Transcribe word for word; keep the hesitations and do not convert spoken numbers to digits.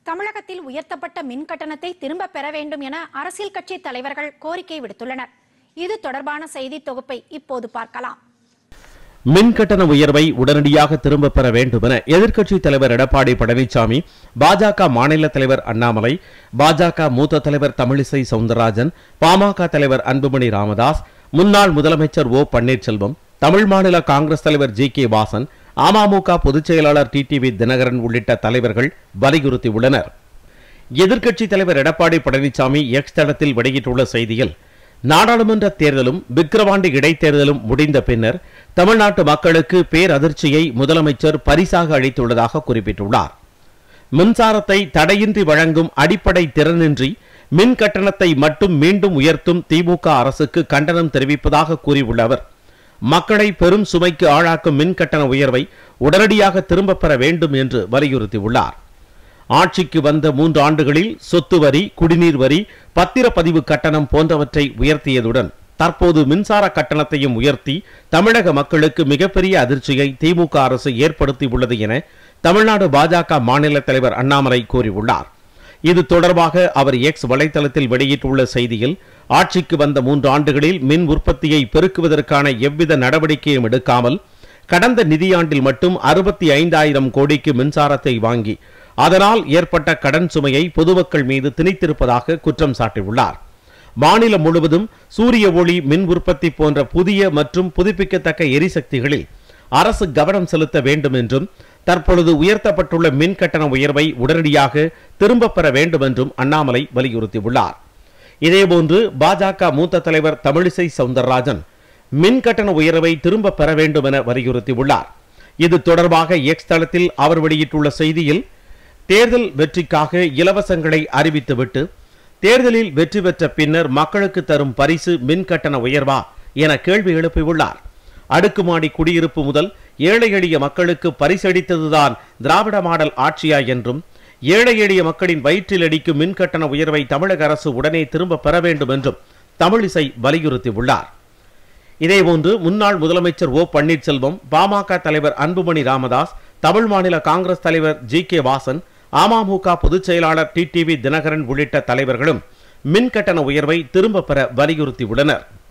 தமிழகத்தில் உயர்த்தப்பட்ட மின் கட்டணத்தை திரும்ப பெற வேண்டும் என அரசியல் கட்சி தலைவர்கள் கோரிக்கை விடுத்துள்ளனர். இது தொடர்பான செய்தி தொகுப்பை இப்போது பார்க்கலாம். மின் கட்டண உயர்வை உடனடியாக திரும்ப பெற வேண்டும் என எதிர்க்கட்சித் தலைவர் எடப்பாடி பழனிசாமி, பாஜக மாநில தலைவர் அண்ணாமலை, பாஜக மூத்த தலைவர் தமிழிசை சவுந்தரராஜன், பாமக தலைவர் அன்புமணி ராமதாஸ், முன்னாள் முதலமைச்சர் ஓ பன்னீர்செல்வம், தமிழ் மாநில காங்கிரஸ் தலைவர் ஜி கே வாசன், அமமுக பொதுச் செயலாளர் டி டி வி தினகரன் உள்ளிட்ட தலைவர்கள் வலியுறுத்தியுள்ளனர். எதிர்க்கட்சித் தலைவர் எடப்பாடி பழனிசாமி எக்ஸ் தளத்தில் வெளியிட்டுள்ள செய்தியில், நாடாளுமன்ற தேர்தலும் விக்கிரவாண்டி இடைத்தேர்தலும் முடிந்த பின்னர் தமிழ்நாட்டு மக்களுக்கு பேரதிர்ச்சியை முதலமைச்சர் பரிசாக அளித்துள்ளதாக குறிப்பிட்டுள்ளார். மின்சாரத்தை தடையின்றி வழங்கும் அடிப்படை திறனின்றி மின் கட்டணத்தை மட்டும் மீண்டும் உயர்த்தும் திமுக அரசுக்கு கண்டனம் தெரிவிப்பதாக கூறியுள்ள அவர், மக்களை பெரும் சுமைக்கு ஆளாக்கும் மின் கட்டண உயர்வை உடனடியாக திரும்பப் பெற வேண்டும் என்று வலியுறுத்தியுள்ளார். ஆட்சிக்கு வந்த மூன்று ஆண்டுகளில் சொத்து வரி, குடிநீர் வரி, பத்திரப்பதிவு கட்டணம் போன்றவற்றை உயர்த்தியதுடன் தற்போது மின்சார கட்டணத்தையும் உயர்த்தி தமிழக மக்களுக்கு மிகப்பெரிய அதிர்ச்சியை திமுக அரசு ஏற்படுத்தியுள்ளது என தமிழ்நாடு பாஜக மாநில தலைவர் அண்ணாமலை கூறியுள்ளார். இது தொடர்பாக அவர் எக்ஸ் வலைதளத்தில் வெளியிட்டுள்ள செய்தியில், ஆட்சிக்கு வந்த மூன்று ஆண்டுகளில் மின் உற்பத்தியை பெருக்குவதற்கான எவ்வித நடவடிக்கையும் எடுக்காமல் கடந்த நிதியாண்டில் மட்டும் அறுபத்தி ஐந்தாயிரம் கோடிக்கு மின்சாரத்தை வாங்கி அதனால் ஏற்பட்ட கடன் சுமையை பொதுமக்கள் மீது திணித்திருப்பதாக குற்றம் சாட்டியுள்ளார். மாநிலம் முழுவதும் சூரிய ஒளி மின் உற்பத்தி போன்ற புதிய மற்றும் புதுப்பிக்கத்தக்க எரிசக்திகளில் அரசு கவனம் செலுத்த வேண்டும் என்றும் தற்பொழுது உயர்த்தப்பட்டுள்ள மின் கட்டண உயர்வை உடனடியாக திரும்பப் பெற வேண்டும் என்றும் அண்ணாமலை வலியுறுத்தியுள்ளார். இதேபோன்று பாஜக மூத்த தலைவர் தமிழிசை சவுந்தரராஜன் மின் கட்டண உயர்வை திரும்ப பெற வேண்டும் என வலியுறுத்தியுள்ளார். இது தொடர்பாக எக்ஸ் தளத்தில் அவர் வெளியிட்டுள்ள செய்தியில், தேர்தல் வெற்றிக்காக இலவசங்களை அறிவித்துவிட்டு தேர்தலில் வெற்றி பெற்ற பின்னர் மக்களுக்கு தரும் பரிசு மின் கட்டண உயர்வா என கேள்வி எழுப்பியுள்ளார். அடுக்குமாடி குடியிருப்பு முதல் ஏழை எளிய மக்களுக்கு பரிசளித்ததுதான் திராவிட மாடல் ஆட்சியா என்றும், ஏழை எளிய மக்களின் வயிற்றில் அடிக்கும் மின் கட்டண உயர்வை தமிழக அரசு உடனே திரும்ப பெற வேண்டும் என்றும் தமிழிசை வலியுறுத்தியுள்ளார். இதேபோன்று முன்னாள் முதலமைச்சர் ஓ பன்னீர்செல்வம், பாமக தலைவர் அன்புமணி ராமதாஸ், தமிழ் மாநில காங்கிரஸ் தலைவர் ஜி கே வாசன், அமமுக பொதுச் செயலாளர் டி டி வி தினகரன் உள்ளிட்ட தலைவர்களும் மின் கட்டண உயர்வை திரும்ப பெற வலியுறுத்தியுள்ளனர்.